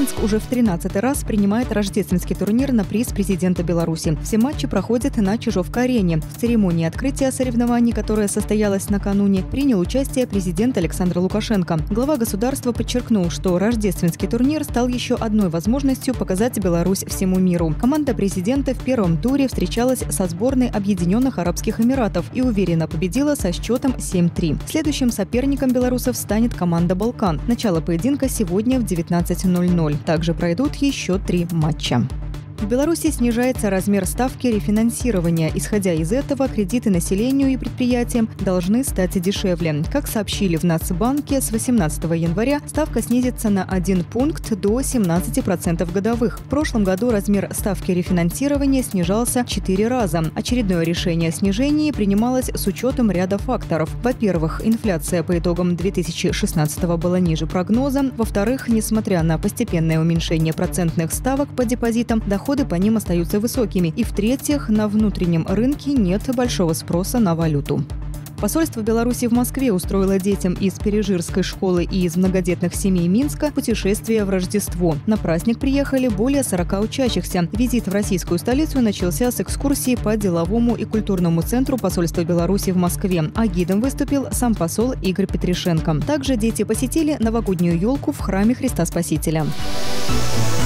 Минск уже в 13-й раз принимает рождественский турнир на приз президента Беларуси. Все матчи проходят на Чижовка-арене. В церемонии открытия соревнований, которая состоялась накануне, принял участие президент Александр Лукашенко. Глава государства подчеркнул, что рождественский турнир стал еще одной возможностью показать Беларусь всему миру. Команда президента в первом туре встречалась со сборной Объединенных Арабских Эмиратов и уверенно победила со счетом 7-3. Следующим соперником белорусов станет команда «Балкан». Начало поединка сегодня в 19:00. Также пройдут еще 3 матча. В Беларуси снижается размер ставки рефинансирования. Исходя из этого, кредиты населению и предприятиям должны стать дешевле. Как сообщили в Нацбанке, с 18 января ставка снизится на 1 пункт до 17% годовых. В прошлом году размер ставки рефинансирования снижался 4 раза. Очередное решение о снижении принималось с учетом ряда факторов. Во-первых, инфляция по итогам 2016 была ниже прогноза. Во-вторых, несмотря на постепенное уменьшение процентных ставок по депозитам, доходы по ним остаются высокими. И в-третьих, на внутреннем рынке нет большого спроса на валюту. Посольство Беларуси в Москве устроило детям из Пережирской школы и из многодетных семей Минска путешествие в Рождество. На праздник приехали более 40 учащихся. Визит в российскую столицу начался с экскурсии по деловому и культурному центру посольства Беларуси в Москве. А гидом выступил сам посол Игорь Петришенко. Также дети посетили новогоднюю елку в храме Христа Спасителя.